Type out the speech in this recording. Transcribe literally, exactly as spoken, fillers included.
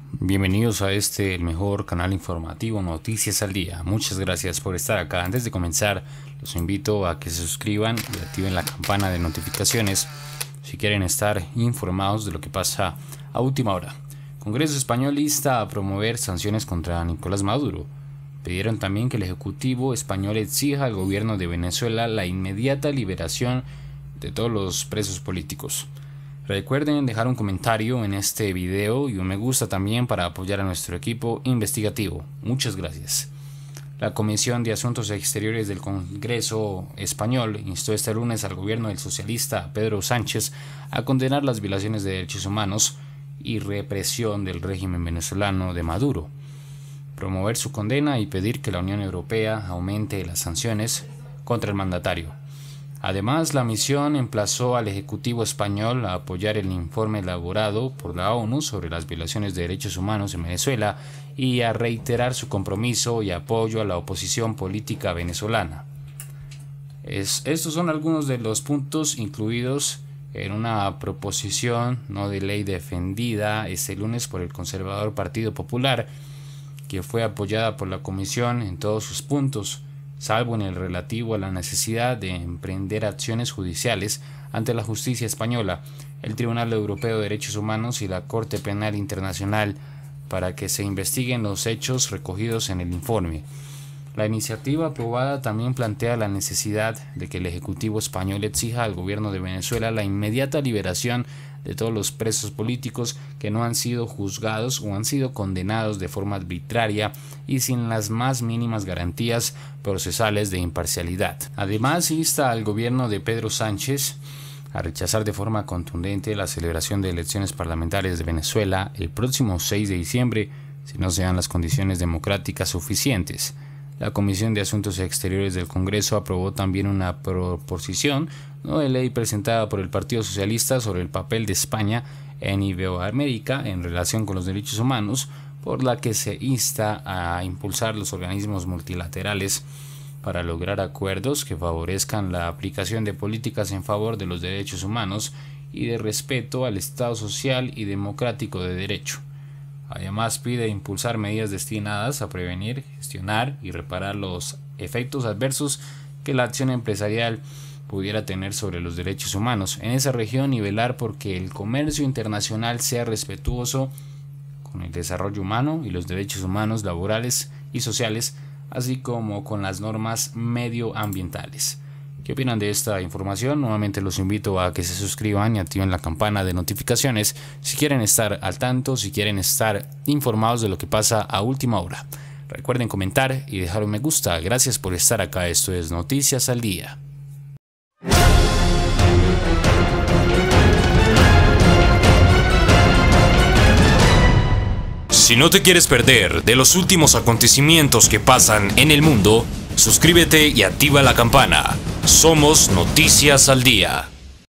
Bienvenidos a este, el mejor canal informativo Noticias al Día. Muchas gracias por estar acá. Antes de comenzar, los invito a que se suscriban y activen la campana de notificaciones si quieren estar informados de lo que pasa a última hora. Congreso español insta a promover sanciones contra Nicolás Maduro. Pidieron también que el Ejecutivo español exija al gobierno de Venezuela la inmediata liberación de todos los presos políticos. Recuerden dejar un comentario en este video y un me gusta también para apoyar a nuestro equipo investigativo. Muchas gracias. La Comisión de Asuntos Exteriores del Congreso español instó este lunes al gobierno del socialista Pedro Sánchez a condenar las violaciones de derechos humanos y represión del régimen venezolano de Maduro, promover su condena y pedir que la Unión Europea aumente las sanciones contra el mandatario. Además, la misión emplazó al Ejecutivo español a apoyar el informe elaborado por la ONU sobre las violaciones de derechos humanos en Venezuela y a reiterar su compromiso y apoyo a la oposición política venezolana. Es, estos son algunos de los puntos incluidos en una proposición no de ley defendida este lunes por el conservador Partido Popular, que fue apoyada por la Comisión en todos sus puntos, salvo en el relativo a la necesidad de emprender acciones judiciales ante la justicia española, el Tribunal Europeo de Derechos Humanos y la Corte Penal Internacional para que se investiguen los hechos recogidos en el informe. La iniciativa aprobada también plantea la necesidad de que el Ejecutivo español exija al gobierno de Venezuela la inmediata liberación de todos los presos políticos que no han sido juzgados o han sido condenados de forma arbitraria y sin las más mínimas garantías procesales de imparcialidad. Además, insta al gobierno de Pedro Sánchez a rechazar de forma contundente la celebración de elecciones parlamentarias de Venezuela el próximo seis de diciembre si no se dan las condiciones democráticas suficientes. La Comisión de Asuntos Exteriores del Congreso aprobó también una proposición no de ley presentada por el Partido Socialista sobre el papel de España en Iberoamérica en relación con los derechos humanos, por la que se insta a impulsar los organismos multilaterales para lograr acuerdos que favorezcan la aplicación de políticas en favor de los derechos humanos y de respeto al Estado social y democrático de derecho. Además, pide impulsar medidas destinadas a prevenir, gestionar y reparar los efectos adversos que la acción empresarial pudiera tener sobre los derechos humanos en esa región y velar por que el comercio internacional sea respetuoso con el desarrollo humano y los derechos humanos laborales y sociales, así como con las normas medioambientales. ¿Qué opinan de esta información? Nuevamente los invito a que se suscriban y activen la campana de notificaciones si quieren estar al tanto, si quieren estar informados de lo que pasa a última hora. Recuerden comentar y dejar un me gusta. Gracias por estar acá. Esto es Noticias al Día. Si no te quieres perder de los últimos acontecimientos que pasan en el mundo, suscríbete y activa la campana. Somos Noticias al Día.